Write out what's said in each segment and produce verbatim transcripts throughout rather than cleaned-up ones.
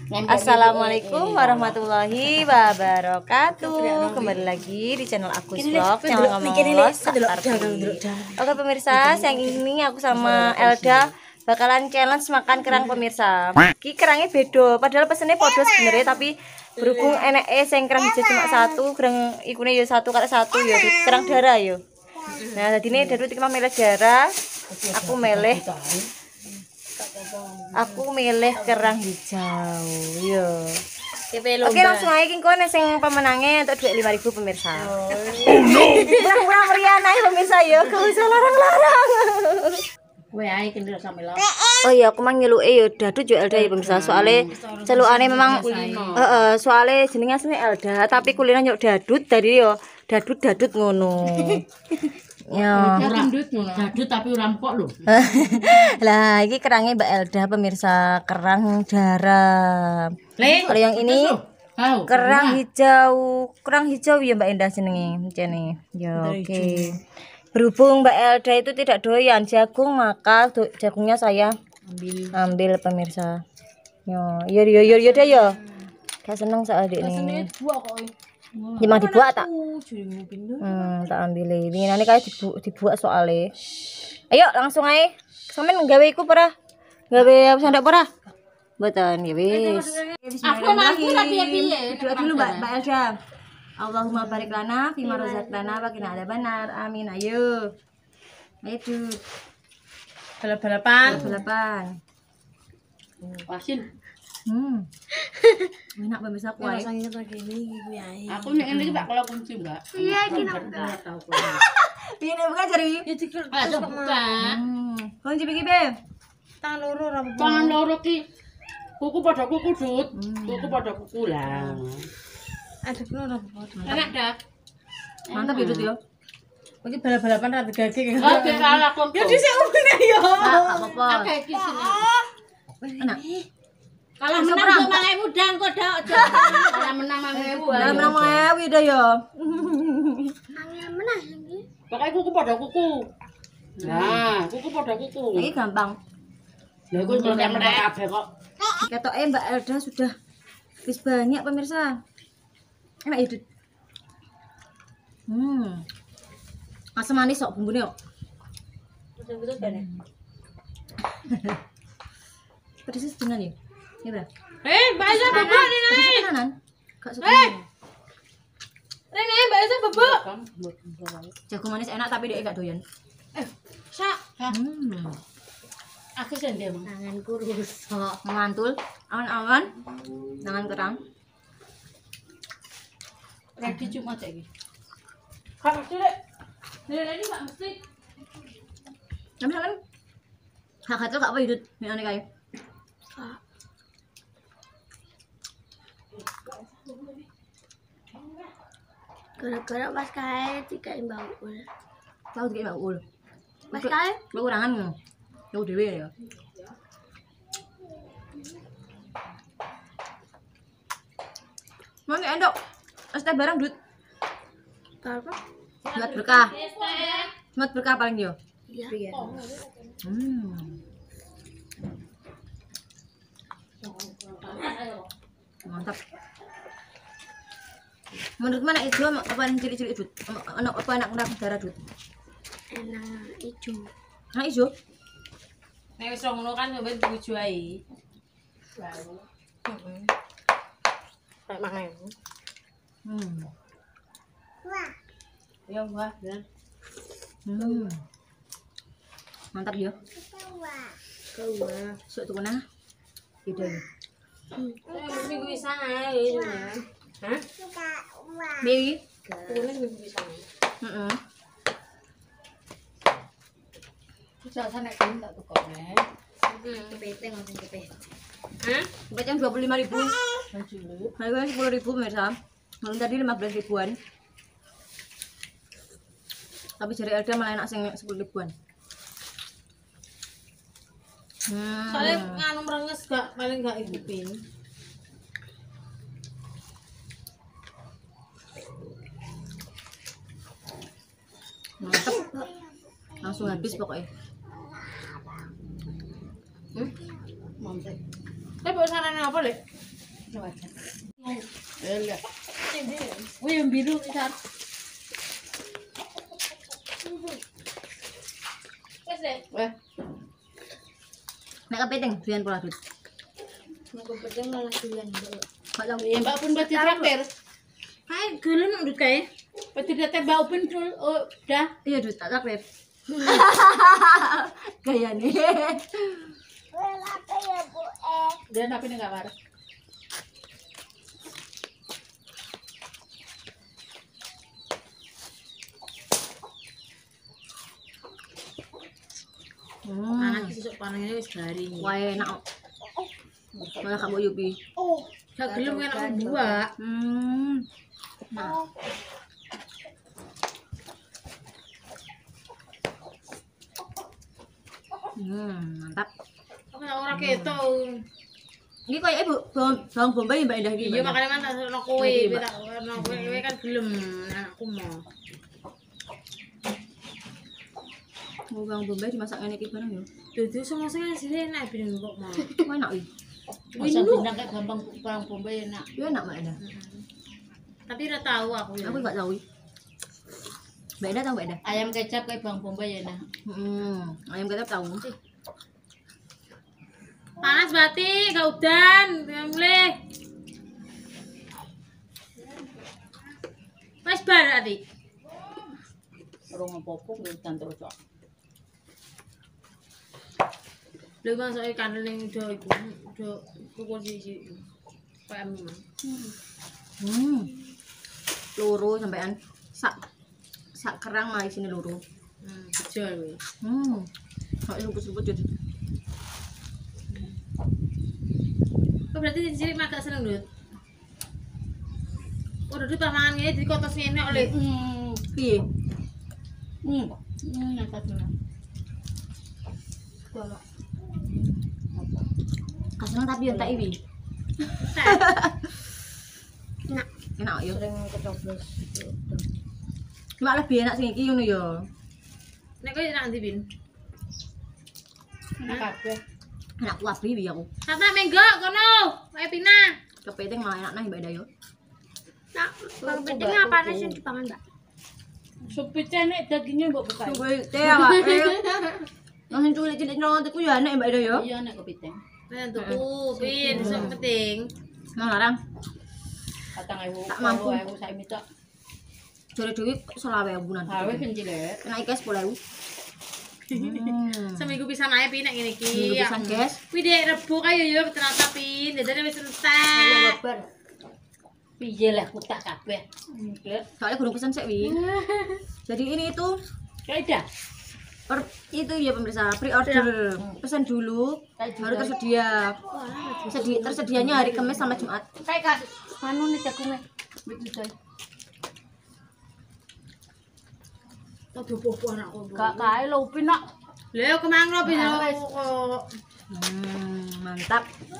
Assalamualaikum warahmatullahi wabarakatuh. Kembali lagi di channel aku Vlog, channel ngomong Oke pemirsa, siang ini aku sama Elda bakalan challenge makan kerang pemirsa. Ki kerangnya bedo, padahal pesennya podo sebenarnya, tapi berhubung enek e sing kerang hijau cuma satu, kerang ikune yo satu kali satu yo, kerang darah yo. Nah, jadi ini Dadut iki milih darah, aku milih Aku milih kerang hijau. Yo. Oke, langsung aja king kon sing pemenangnya untuk duit lima ribu pemirsa. Oh no. Kurang-kurang meriah ae pemirsa yo, gak usah larang-larang. Kowe ae kendel sampe lho. Oh iya, aku mang nyeluke yo Dadut yo Elda ya pemirsa. Soale celukane memang heeh, soale jenenge asline Elda, tapi kulino yo Dadut dari yo Dadut Dadut ngono. Ya, Dadut ngono. Dadut tapi ora empuk lho. Lah, iki kerangnya Mbak Elda pemirsa, kerang darah. Kalau yang ini kerang hijau, kerang hijau ya Mbak Endah jenenge, jene. Ya oke. Berhubung Mbak Elda itu tidak doyan jagung, maka jagungnya saya ambil, ambil pemirsa. Yo, yo yo yo yo deh yo. Gak seneng soal dik nih. Memang dibuat tak? Hmm, tak ambil ini. Nanti kayak dibu dibuat soalnya. Ayo langsung aja. Sampeyan nggawe iku pernah? Gawe sendok pernah? Mboten ya wis. Aku mampu tapi piye? Doa dulu Mbak Mbak Elda. Allahumma barik lana fima razaqtana wa qina adzabannar. Amin. Ayo. Ayo tuh. Balap-balapan. Balapan. Wasin. Hmm. Enak pemirsa aku ae. Aku nek ngene iki tak kalau kunci, Mbak. Iya, iki nak. Piye nek buka jari? Ya dikel. Ayo buka. Hmm. Kunci iki, Be. Tangan loro ra. Tangan loro ki. Kuku pada kuku, Dut. Kuku pada kuku lah. Adekno ra. Enak dah. Mantap ya, Dut yo. Iki balap-balapan ra digage. Oh, biar kalah kok. Ya dhisik umune yo. Enggak apa-apa. Akeh iki sini. Enak. Kalah menang lima ribu dang kok dak. Kalah menang lima ribu. Lah menang ewi dah yo. Angel menang iki. Pokoke kuku pada kuku. Nah, kuku pada kuku. Ini gampang. Ya iku melenek kabeh kok. Ketoke Mbak Elda sudah wis banyak pemirsa. Enak ya, Dut. Hmm. Asam manis kok bumbune kok. Betul-betul kan. Pedesnya sedengan ya? Ini berapa? Eh, Mbak Elsa bebek nih. Pedesnya tenanan? Gak sedengan. Rene Mbak Elsa bebek. Jagung manis enak tapi dia gak doyan. Eh, sak. Hmm. Aku sendiri emang. Tanganku rusak. Mantul, awan-awan, tangan kerang. Ready cuma aja iki. Kan mesti Dek. Dek ini Mbak mesti. Tapi kan hak itu gak apa hidup ini aneh kayak. Gara-gara pas kae dikai mbakul. Tahu kayak mbak ul. Pas kae Mbak kurangan nggak? Tahu dewe ya. Mau nggak endok? Es teh barang Dut. apa? Buat berkah. Buat berkah paling yo. Iya. Hmm. Mantap. Menurut mana itu apa yang cilik-cilik Dut? Anak apa anak anak darah Dut? Enak ijo. Anak ijo? Nek wis ngono kan sampe bojo ae. Heeh. Kayak mangan. Hmm. Wah. Ya wah, ya. Hmm. Mantap yo. Wah. Wah. Sok tuh nah. Beda yo. Minggu bisa ae. Hah? Baby. Kuwi minggu bisa. Heeh. Jasa nek kan tak tukokne. Kepete ngomong kepete. Hah? Bacaan dua puluh lima ribu. Lanjut. Harganya sepuluh ribu pemirsa. Belum tadi lima belas ribuan. Tapi jari Elda malah enak sing sepuluh ribuan. Hmm. Soalnya nganu merenges gak paling gak ikupin. Mantap. Langsung habis pokoknya. Hmm? Mantap. Tapi buat sarana apa, Lek? Wajah. Elah. Wih, yang biru besar. Wes deh. Weh. Nek kepiting doyan pola Dut. Nek kepiting malah doyan. Mbak tahu. Ya, Mbak pun berarti traktir. Hai, gelem nduk kae. Berarti traktir Mbak pun dul. Oh, dah. Iya Dut, tak takdir. Gayane. Dan tapi ini enggak marah. Hmm. Anak sesuk panenge wis garing. Wah enak. Malah kamu Yupi. Gak gelem enak buah. Hmm. Nah. Hmm, mantap. Kok ora keto. Ini kayak ibu bawang, bawang bombay Mbak Indah iki. Iya Mbak. makane kan tak ono kowe, Iya, Mbak. tak ono kowe kan gelem anakku mau. Mau bawang bombay dimasak ngene iki bareng yo. Dudu sama-sama sih enak ben kok mau. Kok enak iki? Masa bintang kayak gampang perang Bombay enak. Yo enak Mbak Indah. Tapi ora tahu aku ya. Aku enggak tahu. Mbak Indah tahu Mbak Indah? Ayam kecap kayak bang Bombay enak. Hmm, ayam kecap tahu. Panas bati, gak udan, mulai. Wes bar Adik. Orang ngopopok gitu kan terus kok. Lha masuk ikan ning udah iku, udah pukul siji. Kayak memang. Hmm. Loro sampean sak sak kerang lah isine loro. Hmm, bejol kuwi. Hmm. Kok luput-luput jadi. Kok berarti cilik mak gak seneng, Dut? Oh, Dut pamangan ngene di kotos ngene oleh. Hmm. Piye? Hmm. Hmm, nyata dulu. Bolok. Kasih tapi yo tak iwi. Enak. Enak yo. Sering kecoblos. Cuma lebih enak sing iki ngono yo. Nek kowe enak ndi, Bin? Enak kabeh. Enak kuabi wi aku. Tata menggo kono, wae Pina. Kepiting malah enak nah Mbak Indah yo. Nak, bang penting apa sih dipangan, Mbak? Sup pecah nek dagingnya mbok buka. Kowe teh awak. Yang cilik-cilik nyolong ku yo enak Mbak Indah yo. Iya nek kepiting. Nah, tuku, Bin, sing penting. Nang larang. Patang ewu. Tak mampu. Ewu saya minta. Jare dhewe selawe abunan. Hawe kan cilik. Kena iki sepuluh ribu. Hmm. Seminggu pisan ae Pin nek ngene iki. Seminggu pisan, guys. Kuwi dek rebo kae yo ternyata Pin, dadane wis entek. Lebar. Piye lah kutak kabeh. Ngklet. Soalnya gunung pesan sik wi. Jadi ini itu Kaidah. per, itu ya pemirsa pre-order. Pesan dulu baru tersedia. Sedi, tersedianya hari Kamis sampai Jumat. Kayak kan anu nih jagungnya. Begitu coy. Aduh popo anakku. Gak kae lho Upin nak. Lha yo kemang lho Pin kok. Hmm, mantap.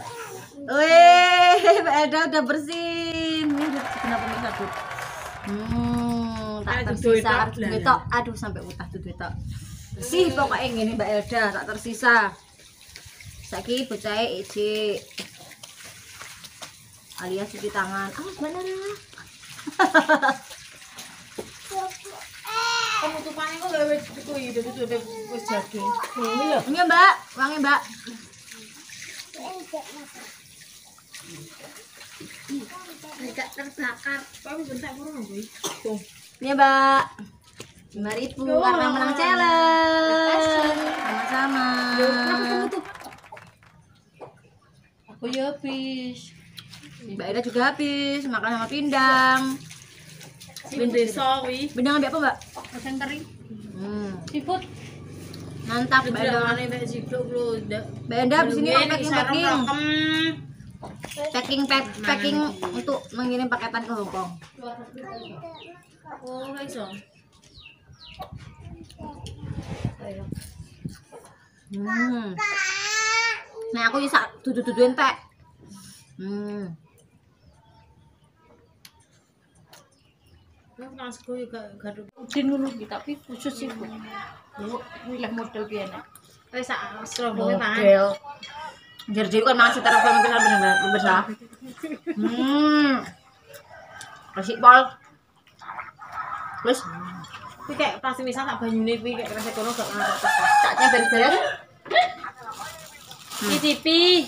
Wih, Mbak Eda udah bersih. Ini udah kenapa pemirsa tuh? Hmm, tak Aduh, tersisa. duit Aduh, duit tok. Aduh, sampai utah tuh duit tok. Bersih pokoknya gini Mbak Elda, tak tersisa. Saiki bocahe iji. Alias cuci tangan. Ah, bener. Penutupane kok gawe kuwi dadi wis jadi. Ini lho. Ini Mbak, wangi Mbak. Enggak terbakar. Kok wis bentak kurang kuwi. Tuh. Ini Mbak. lima ribu karena menang challenge. Sama-sama. Kenapa kamu tuh? Aku ya habis. Mbak Eda juga habis makan sama pindang. Bin desa kuwi. Pindang ambil apa Mbak? Kacang kering. Hmm, Seafood. mantap Mbak Eda. Jangan nek jiblok lho, ndak. Mbak Eda di sini packing packing. Packing pack, packing untuk mengirim paketan ke Hong Kong. Oh, iso. Hmm. Nah aku bisa dudu-duduin teh. Hmm. Nek nang sego yo gak gado. Udin ngono iki tapi khusus seafood. Yo, milih model piye nek. Wis sak strobonge pangan. Model. Jadi kan masih taruh film film bener bener besar. Hmm. Resik pol. Wis. Kuwi kayak pas misal tak banyune kuwi kayak rasa kono gak ngarep. Caknya beres-beres. Cicipi.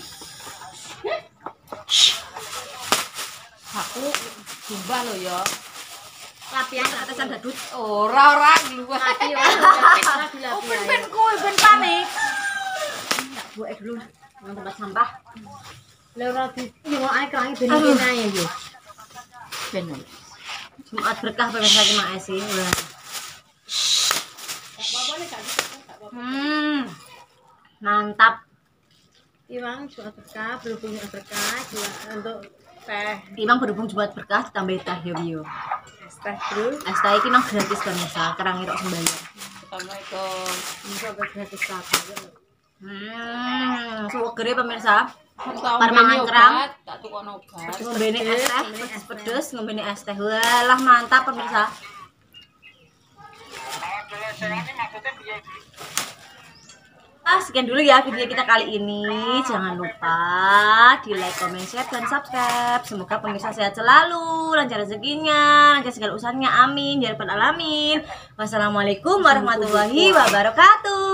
Aku jumlah lo ya. Lapian atasan dadut. Ora-ora luwih. Mati yo. Ora dilapi. Oh, ben kowe ben panik. Tak buek dulu nang tempat sampah. Lah ora di yo ae kerangi ben kene ae yo. Ben. Jumat berkah pemirsa Cuma Esi. Hmm. Mantap. Iwang Jumat berkah, berhubung Jumat berkah, juga untuk teh. Timang berhubung Jumat berkah ditambah teh yo yo. Es teh bro. Es teh iki nang gratis pemirsa, kerang irok sembayang. Assalamualaikum. Bisa gratis kabeh. Hmm, suwegere pemirsa. Par mangan kerang. tak tukono obat. Ngombene es teh, pedes-pedes, ngombene es teh. Walah mantap pemirsa. Ah, sekian dulu ya video kita kali ini. Jangan lupa di like, comment, share, dan subscribe. Semoga pemirsa sehat selalu, lancar rezekinya, lancar segala usahanya. Amin. Ya rabbal alamin. Wassalamualaikum warahmatullahi wabarakatuh.